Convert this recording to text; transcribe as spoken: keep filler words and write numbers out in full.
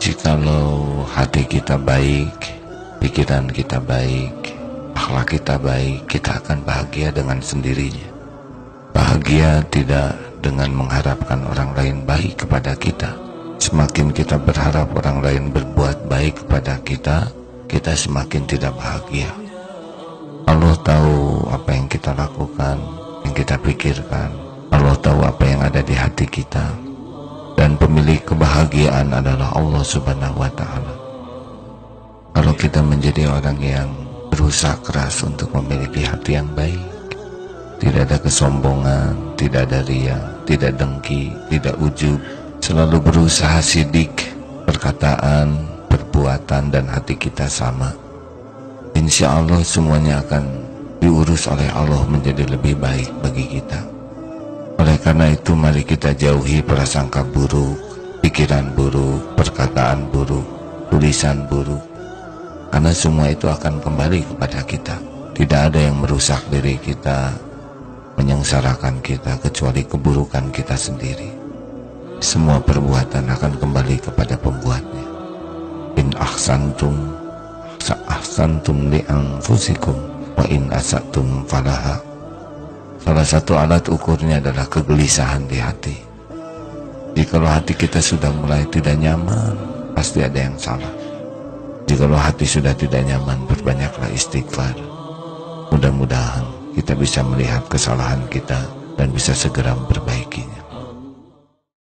Jikalau hati kita baik, pikiran kita baik, akhlak kita baik, kita akan bahagia dengan sendirinya. Bahagia tidak dengan mengharapkan orang lain baik kepada kita. Semakin kita berharap orang lain berbuat baik kepada kita, kita semakin tidak bahagia. Allah tahu apa yang kita lakukan, yang kita pikirkan. Allah tahu apa yang ada di hati kita. Dan pemilik kebahagiaan adalah Allah Subhanahu wa Ta'ala. Kalau kita menjadi orang yang berusaha keras untuk memiliki hati yang baik, tidak ada kesombongan, tidak ada riya, tidak dengki, tidak ujub, selalu berusaha sidik, perkataan, perbuatan dan hati kita sama, insya Allah semuanya akan diurus oleh Allah menjadi lebih baik bagi kita. Oleh karena itu mari kita jauhi prasangka buruk, pikiran buruk, perkataan buruk, tulisan buruk, karena semua itu akan kembali kepada kita. Tidak ada yang merusak diri kita, menyengsarakan kita kecuali keburukan kita sendiri. Semua perbuatan akan kembali kepada pembuatnya. In ahsantum ahsantum li anfusikum wa in asatum falaha. Salah satu alat ukurnya adalah kegelisahan di hati. Jikalau hati kita sudah mulai tidak nyaman, pasti ada yang salah. Jikalau hati sudah tidak nyaman, perbanyaklah istighfar. Mudah-mudahan kita bisa melihat kesalahan kita dan bisa segera memperbaiki.